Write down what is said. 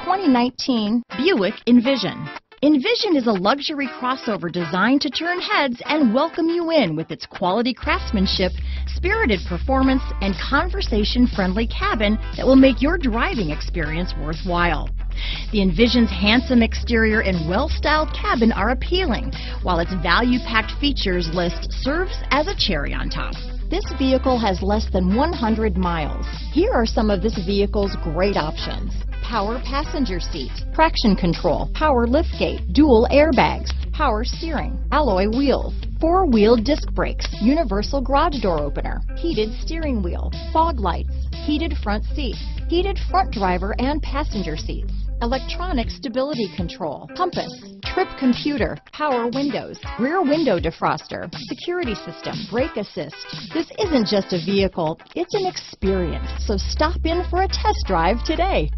2019 Buick Envision. Envision is a luxury crossover designed to turn heads and welcome you in with its quality craftsmanship, spirited performance, and conversation-friendly cabin that will make your driving experience worthwhile. The Envision's handsome exterior and well-styled cabin are appealing, while its value-packed features list serves as a cherry on top. This vehicle has less than 100 miles. Here are some of this vehicle's great options: power passenger seat, traction control, power liftgate, dual airbags, power steering, alloy wheels, four-wheel disc brakes, universal garage door opener, heated steering wheel, fog lights, heated front seats, heated front driver and passenger seats, electronic stability control, compass, trip computer, power windows, rear window defroster, security system, brake assist. This isn't just a vehicle, it's an experience. So stop in for a test drive today.